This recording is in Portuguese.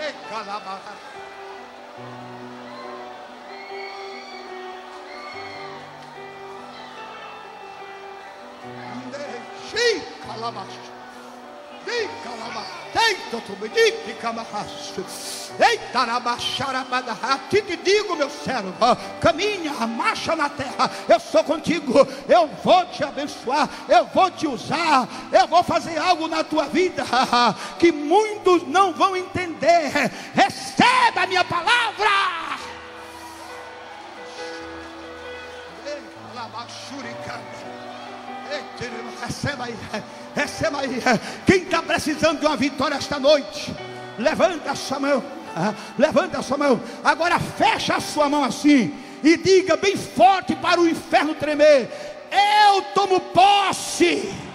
Te digo, meu servo, caminha, marcha na terra, eu sou contigo, eu vou te abençoar, eu vou te usar, eu vou fazer algo na tua vida que muitos não vão entender. Receba a minha palavra. Receba aí, receba aí. Quem está precisando de uma vitória esta noite, levanta a sua mão, levanta a sua mão. Agora fecha a sua mão assim e diga bem forte para o inferno tremer: eu tomo posse